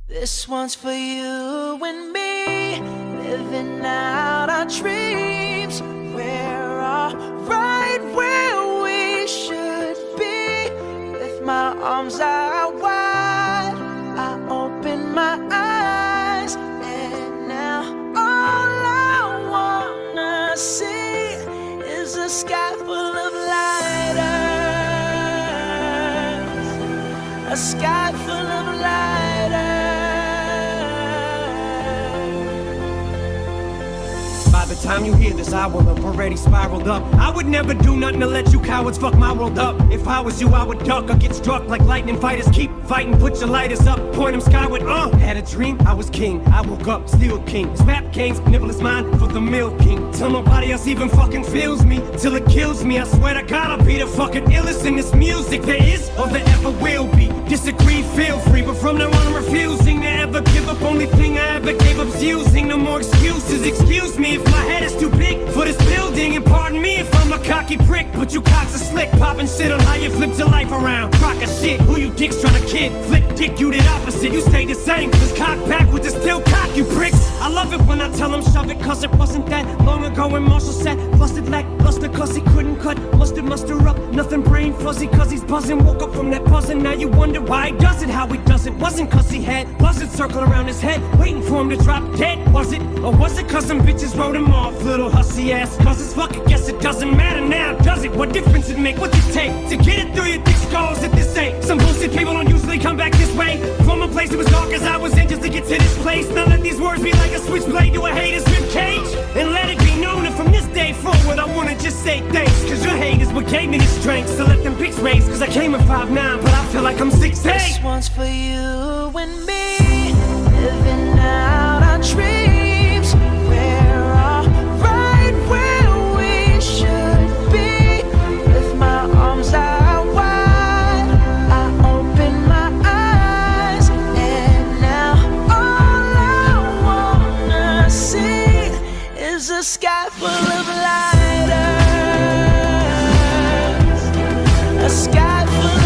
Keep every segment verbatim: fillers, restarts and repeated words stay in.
This one's for you and me, living out our dreams. We're all right where we should be. With my arms out wide, I open my eyes, and now all I wanna see is a sky full of lighters, a sky full of lighters. By the time you hear this, I will have already spiraled up. I would never do nothing to let you cowards fuck my world up. If I was you, I would duck or get struck like lightning fighters. Keep fighting, put your lighters up, point them skyward. Uh, had a dream, I was king. I woke up, still king. Snap kings, nipple is mine for the milk king. Till nobody else even fucking feels me, till it kills me. I swear to God, I'll be the fucking illest in this music there is or there ever will be. Disagree, feel free, but from now on I'm refusing to ever give up. Only thing I ever gave up's using. No more excuses. Excuse me if my head is too big for this building, and pardon me if I'm a cocky prick, but you cocks are slick, popping shit on how you flipped your life around. Crock of shit, who you dicks trying to kid? Flick dick, you did opposite, you stay the same. Cause cock backwards is still cock, you pricks. I love it when I tell them shove it, cause it wasn't that long ago when Marshall said busted like luster cause he couldn't cut. Mustard muster up, nothing brain fuzzy cause he's buzzing. Woke up from that buzzing, now you wonder why he does it, how he does it. Wasn't cause he had buzzards circling around his head, waiting for him to drop dead, was it? Or was it cause some bitches wrote him off, little hussy ass? Cause it's fuck, I guess it doesn't matter now, does it? What difference it make? What's it take to get it through your thick skulls if this ain't some bullshit? People don't usually come back this way from a place that was dark as I was in just to get to this place. Now let these words be like a switchblade to a hater's rib cage, and let it be known that from this day forward I wanna just say thanks, cause your hate is what gave me the strength to let them pics raise. Cause I came at five nine, but I feel like I'm six eight. This one's for you and me, living out our dreams. We're all right where we should be. With my arms out wide, I open my eyes, and now all I wanna see is a sky full of lighters, a sky full of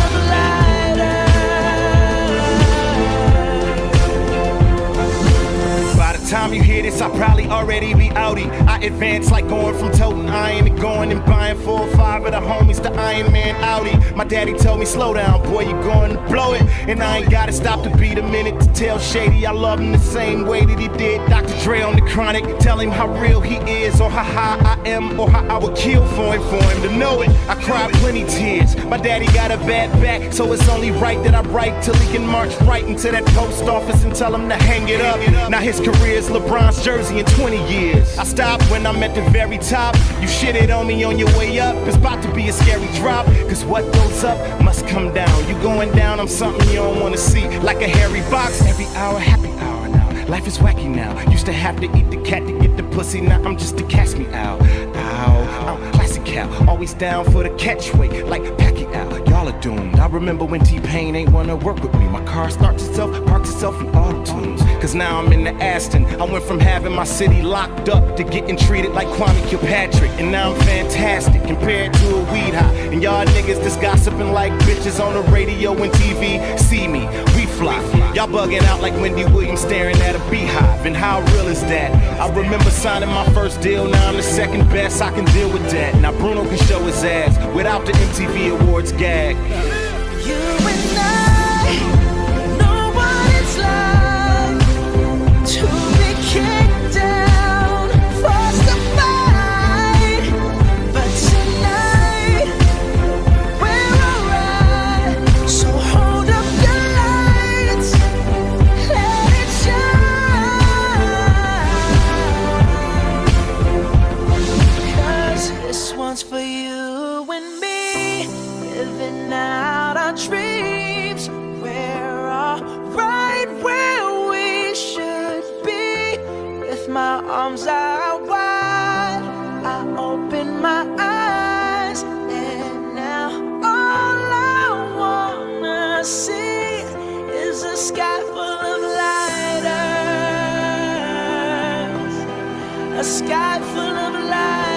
time you hear this, I'll probably already be outie. I advance like going from toting iron to going and buying four or five of the homies to Iron Man Audi. My daddy told me, slow down, boy, you going to blow it. And I ain't gotta stop to beat a minute to tell Shady I love him the same way that he did Doctor Dre on the Chronic. Tell him how real he is, or how high I am, or how I would kill for him, for him to know it. I cried plenty tears. My daddy got a bad back, so it's only right that I write till he can march right into that post office and tell him to hang it up. Now his career LeBron's jersey in twenty years. I stopped when I'm at the very top. You shitted on me on your way up. It's about to be a scary drop, cause what goes up must come down. You going down, I'm something you don't wanna see, like a hairy box. Every hour, happy hour now. Life is wacky now. Used to have to eat the cat to get the pussy. Now I'm just to cast me out. Ow, I'm classic cow. Always down for the catchweight, like Pacquiao. Y'all are doomed. I remember when T-Pain ain't wanna work with me. My car starts itself, parks itself in auto-tunes. Cause now I'm in the Aston. I went from having my city locked up to getting treated like Kwame Kilpatrick. And now I'm fantastic compared to a weed high. And y'all niggas just gossiping like bitches on the radio and T V. See me, we fly. Y'all bugging out like Wendy Williams staring at a beehive. And how real is that? I remember signing my first deal. Now I'm the second best, I can deal with that. Now Bruno can show his ass without the M T V Awards gag. You and I know what it's like to be kicked down, forced to fight. But tonight we're alright. So hold up the lights, let it shine. Cause this one's for you and me, living out our dreams. We're all right where we should be. With my arms out wide, I open my eyes, and now all I wanna see is a sky full of lighters, a sky full of lighters.